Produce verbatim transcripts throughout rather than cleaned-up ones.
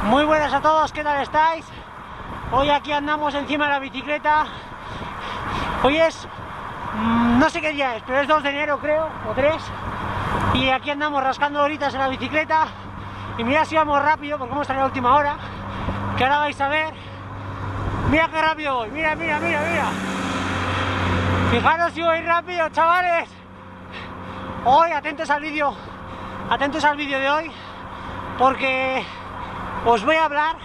Muy buenas a todos, ¿qué tal estáis? Hoy aquí andamos encima de la bicicleta. Hoy es, mmm, no sé qué día es, pero es dos de enero creo, o tres. Y aquí andamos rascando horitas en la bicicleta. Y mira si vamos rápido, porque hemos salido a última hora, que ahora vais a ver. Mira qué rápido voy, mira, mira, mira, mira. Fijaros si voy rápido, chavales. Hoy, atentos al vídeo, atentos al vídeo de hoy, porque os voy a hablar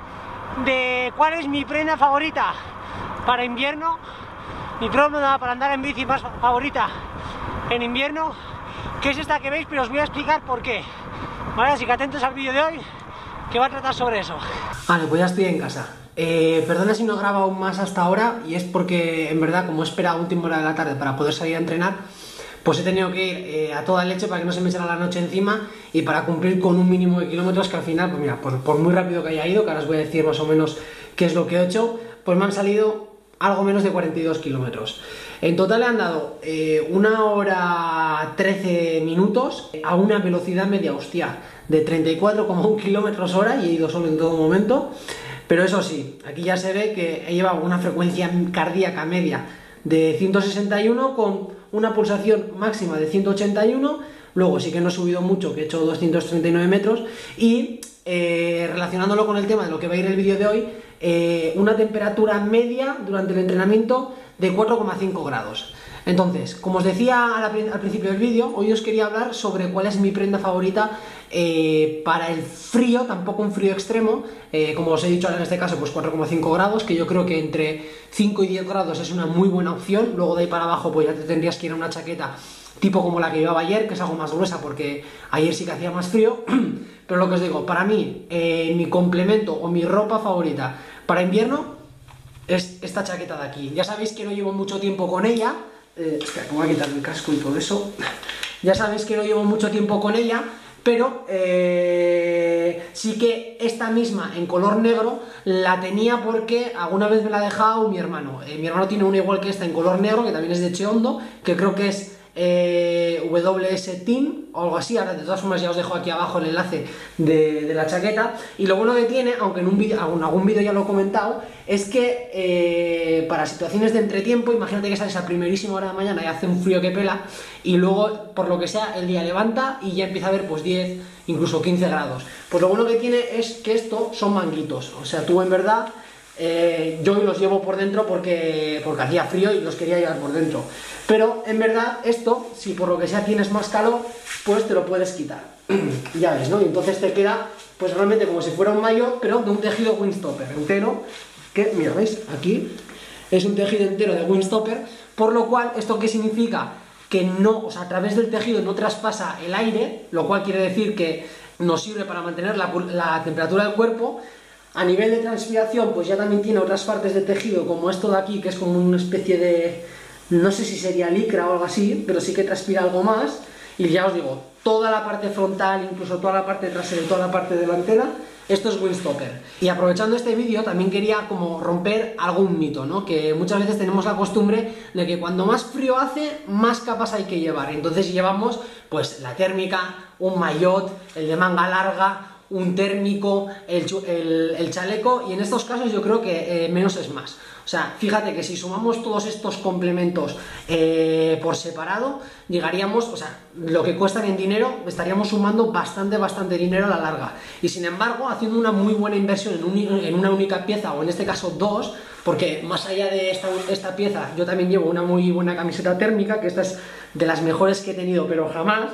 de cuál es mi prenda favorita para invierno, mi prenda para andar en bici más favorita en invierno, que es esta que veis, pero os voy a explicar por qué. Vale, así que atentos al vídeo de hoy, que va a tratar sobre eso. Vale, pues ya estoy en casa. Eh, perdona si no he grabado más hasta ahora, y es porque en verdad, como he esperado a última hora de la tarde para poder salir a entrenar, pues he tenido que ir eh, a toda leche para que no se me echara la noche encima y para cumplir con un mínimo de kilómetros que al final, pues mira, por, por muy rápido que haya ido, que ahora os voy a decir más o menos qué es lo que he hecho, pues me han salido algo menos de cuarenta y dos kilómetros. En total he andado eh, una hora trece minutos a una velocidad media, hostia, de treinta y cuatro coma uno kilómetros hora, y he ido solo en todo momento. Pero eso sí, aquí ya se ve que he llevado una frecuencia cardíaca media de ciento sesenta y uno con una pulsación máxima de ciento ochenta y uno. Luego sí que no he subido mucho, que he hecho doscientos treinta y nueve metros. Y eh, relacionándolo con el tema de lo que va a ir el vídeo de hoy, eh, una temperatura media durante el entrenamiento de cuatro coma cinco grados. Entonces, como os decía al, al principio del vídeo, hoy os quería hablar sobre cuál es mi prenda favorita eh, para el frío, tampoco un frío extremo, eh, como os he dicho ahora en este caso, pues cuatro coma cinco grados, que yo creo que entre cinco y diez grados es una muy buena opción. Luego de ahí para abajo pues ya te tendrías que ir a una chaqueta tipo como la que llevaba ayer, que es algo más gruesa porque ayer sí que hacía más frío. Pero lo que os digo, para mí, eh, mi complemento o mi ropa favorita para invierno es esta chaqueta de aquí. Ya sabéis que no llevo mucho tiempo con ella. Eh, espera, que voy a quitar el casco y todo eso. Ya sabéis que no llevo mucho tiempo con ella, pero eh, sí que esta misma en color negro la tenía porque alguna vez me la ha dejado mi hermano. Eh, mi hermano tiene una igual que esta en color negro, que también es de Cheondo, que creo que es eh, W S Team o algo así. Ahora de todas formas ya os dejo aquí abajo el enlace de, de la chaqueta. Y lo bueno que tiene, aunque en un vídeo, en algún vídeo ya lo he comentado, es que eh, para situaciones de entretiempo, imagínate que sales a primerísima hora de la mañana y hace un frío que pela, y luego por lo que sea el día levanta y ya empieza a haber pues diez, incluso quince grados. Pues lo bueno que tiene es que esto son manguitos, o sea, tú en verdad, eh, yo los llevo por dentro porque, porque hacía frío y los quería llevar por dentro. Pero en verdad esto, si por lo que sea tienes más calor, pues te lo puedes quitar. Ya ves, ¿no? Y entonces te queda pues realmente como si fuera un maillot, pero de un tejido windstopper entero, que mira, ¿veis? Aquí es un tejido entero de windstopper, por lo cual, ¿esto qué significa? Que no, o sea, a través del tejido no traspasa el aire, lo cual quiere decir que nos sirve para mantener la, la temperatura del cuerpo. A nivel de transpiración, pues ya también tiene otras partes de tejido, como esto de aquí, que es como una especie de, no sé si sería licra o algo así, pero sí que transpira algo más. Y ya os digo, toda la parte frontal, incluso toda la parte trasera y toda la parte delantera, esto es windstopper. Y aprovechando este vídeo también quería como romper algún mito, ¿no? Que muchas veces tenemos la costumbre de que cuando más frío hace, más capas hay que llevar. Entonces llevamos pues la térmica, un maillot, el de manga larga, un térmico, el, el, el chaleco, y en estos casos yo creo que eh, menos es más. O sea, fíjate que si sumamos todos estos complementos eh, por separado, llegaríamos, o sea, lo que cuestan en dinero, estaríamos sumando bastante, bastante dinero a la larga. Y sin embargo, haciendo una muy buena inversión en, un, en una única pieza, o en este caso dos, porque más allá de esta, esta pieza, yo también llevo una muy buena camiseta térmica, que esta es de las mejores que he tenido, pero jamás,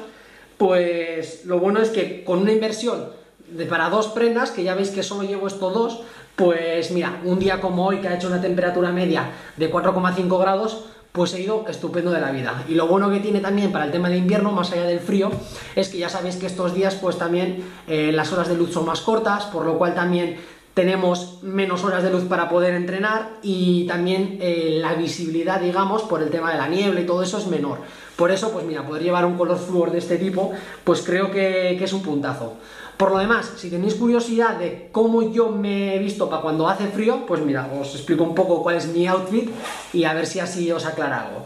pues lo bueno es que con una inversión de para dos prendas, que ya veis que solo llevo estos dos, pues mira, un día como hoy que ha hecho una temperatura media de cuatro coma cinco grados, pues he ido estupendo de la vida. Y lo bueno que tiene también para el tema de invierno, más allá del frío, es que ya sabéis que estos días pues también eh, las horas de luz son más cortas, por lo cual también tenemos menos horas de luz para poder entrenar, y también eh, la visibilidad, digamos, por el tema de la niebla y todo eso es menor. Por eso, pues mira, poder llevar un color flúor de este tipo, pues creo que, que es un puntazo. Por lo demás, si tenéis curiosidad de cómo yo me he visto para cuando hace frío, pues mira, os explico un poco cuál es mi outfit y a ver si así os aclara algo.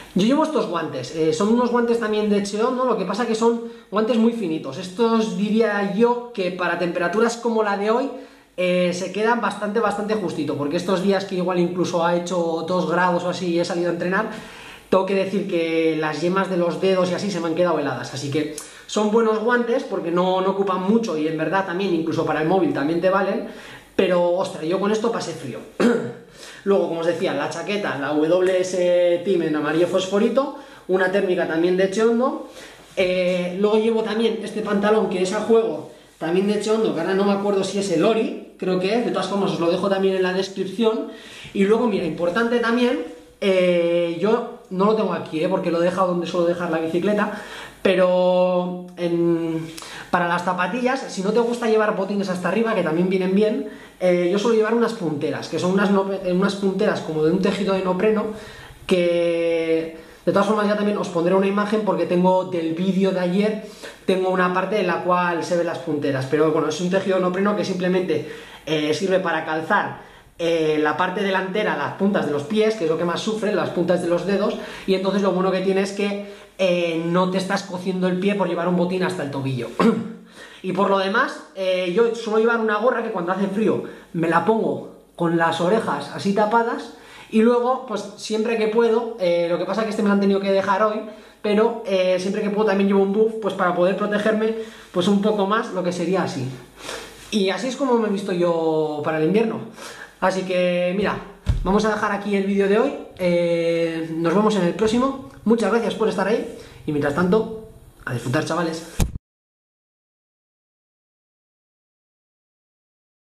Yo llevo estos guantes, eh, son unos guantes también de Cheon, ¿no? Lo que pasa que son guantes muy finitos. Estos diría yo que para temperaturas como la de hoy eh, se quedan bastante, bastante justito, porque estos días que igual incluso ha hecho dos grados o así y he salido a entrenar, tengo que decir que las yemas de los dedos y así se me han quedado heladas, así que son buenos guantes porque no, no ocupan mucho y en verdad también, incluso para el móvil también te valen, pero ostras, yo con esto pasé frío. Luego, como os decía, la chaqueta, la W S Team en amarillo fosforito, una térmica también de Cheondo, eh, luego llevo también este pantalón que es a juego, también de Cheondo, que ahora no me acuerdo si es el Ori, creo que es, de todas formas os lo dejo también en la descripción, y luego, mira, importante también, eh, yo no lo tengo aquí, eh, porque lo he dejado donde suelo dejar la bicicleta, pero en... para las zapatillas, si no te gusta llevar botines hasta arriba, que también vienen bien, eh, yo suelo llevar unas punteras, que son unas, no, unas punteras como de un tejido de neopreno, que de todas formas ya también os pondré una imagen porque tengo del vídeo de ayer, tengo una parte en la cual se ven las punteras, pero bueno, es un tejido de neopreno que simplemente eh, sirve para calzar eh, la parte delantera, las puntas de los pies, que es lo que más sufre, las puntas de los dedos, y entonces lo bueno que tiene es que eh, no te estás cociendo el pie por llevar un botín hasta el tobillo. Y por lo demás, eh, yo suelo llevar una gorra que cuando hace frío me la pongo con las orejas así tapadas y luego, pues siempre que puedo, eh, lo que pasa es que este me lo han tenido que dejar hoy, pero eh, siempre que puedo también llevo un buff pues para poder protegerme pues un poco más, lo que sería así. Y así es como me he visto yo para el invierno. Así que mira, vamos a dejar aquí el vídeo de hoy, eh, nos vemos en el próximo, muchas gracias por estar ahí y mientras tanto, a disfrutar, chavales.